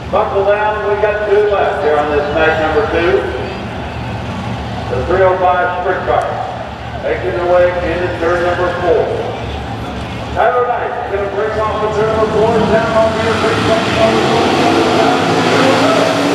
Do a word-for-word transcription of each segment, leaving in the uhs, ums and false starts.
Buckle down, we got two left here on this match number two. The three oh five sprint car. Making their way into turn number four. Tyler Knight is going to bring off the turn number four down on here. Bring off the turn number four.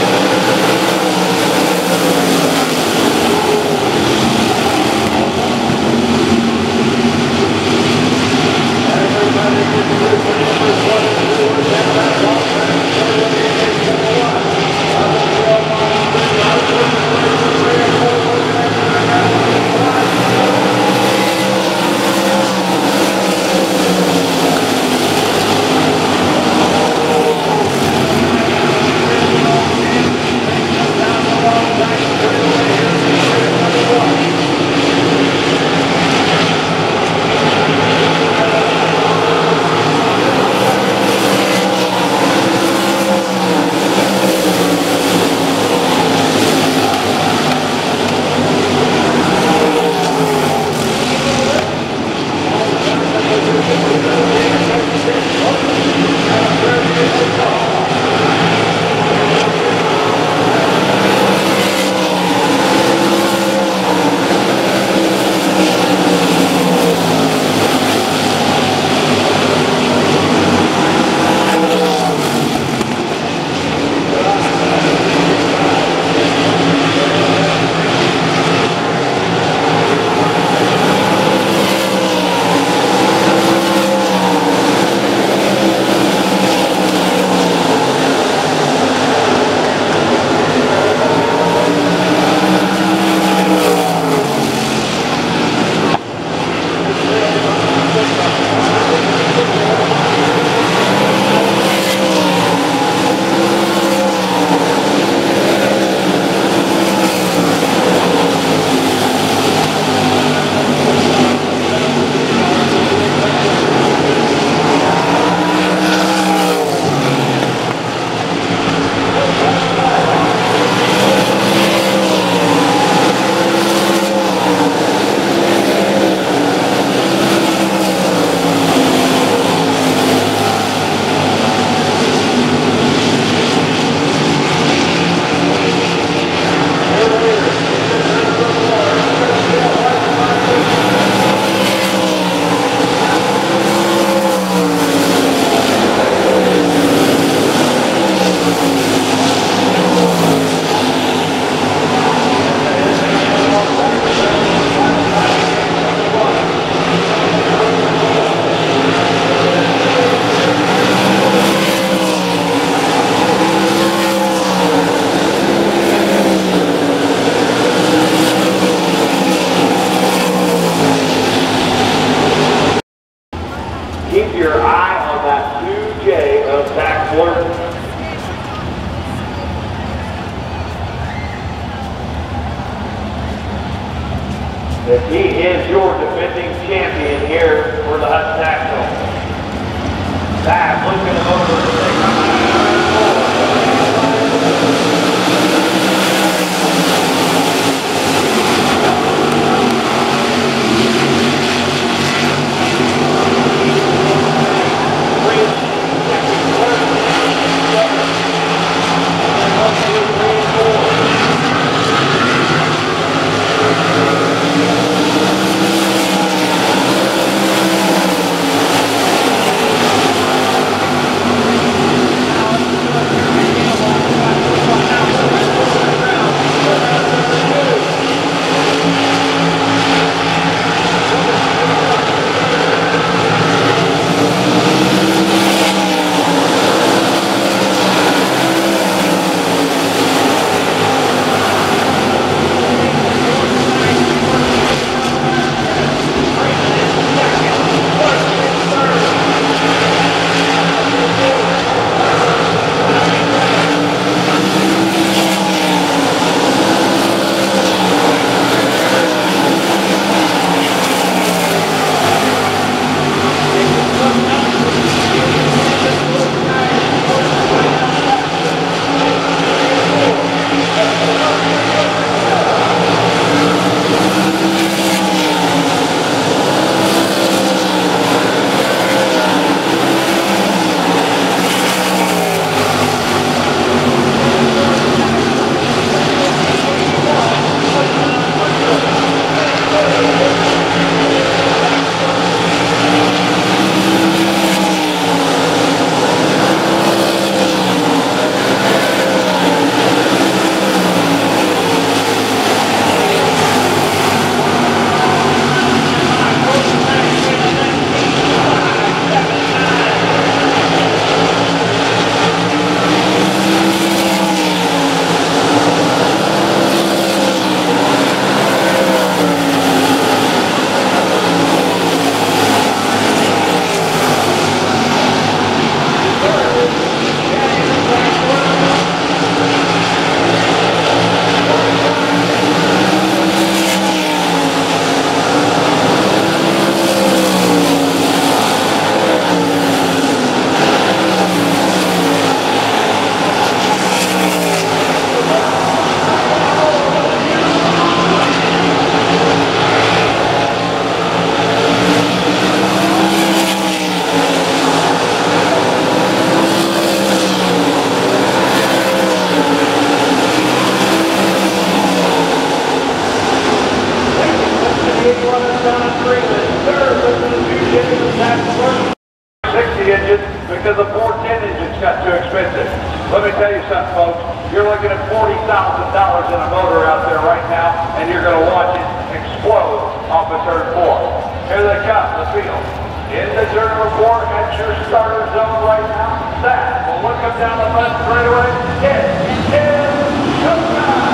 Keep your eye on that two J of Zach Fleur. If he is your defending champion here for the Hudson Axle. Zach looking over to take ten engines got too expensive. Let me tell you something, folks. You're looking at forty thousand dollars in a motor out there right now, and you're going to watch it explode off of turn four. Here they come, the field. In the turn number four, at your starter zone right now. That will look up down the front straightaway. It is showtime!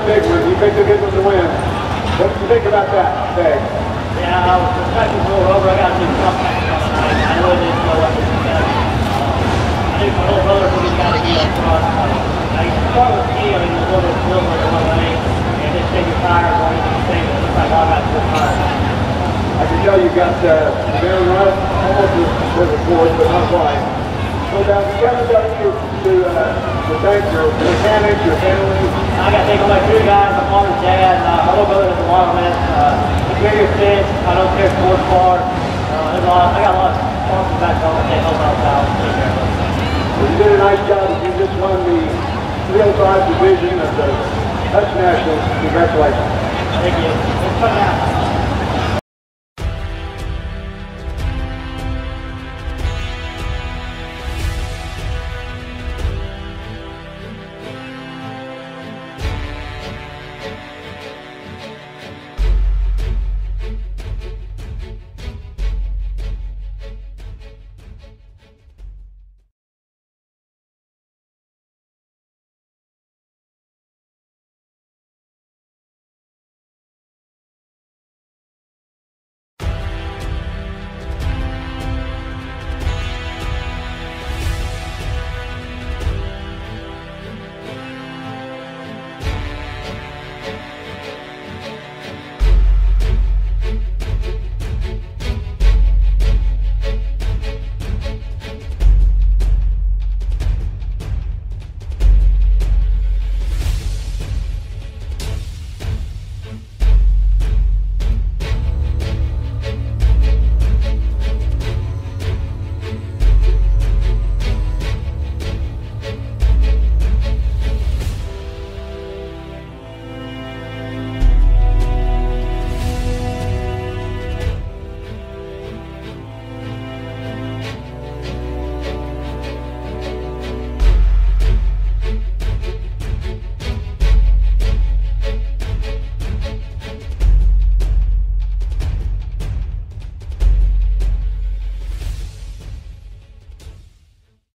big one. You picked a good one to win. What do you think about that today? Yeah, I was expecting to roll over. I got to do something tonight. I really didn't know what to do. Uh, I knew my little brother would have got to be up front. Uh, I started with me. I mean, it was a little bit similar to one lane. And just take your tires on anything. It looks like I got good tires. I can tell you got uh, very right, almost to the fourth, but not quite. So down to Kevin, got you to, uh, to thank your mechanics, your family. I got to thank all my two guys, my mom and dad, uh, my little brother has a lot of this. Uh, Superior Fence, I don't care sports bar. Uh, there's a lot, I got a lot of sponsors back home that help out out. Well, you did a nice job. You just won the three oh five division of the Dutch Nationals. Congratulations. Thank you. It's coming out.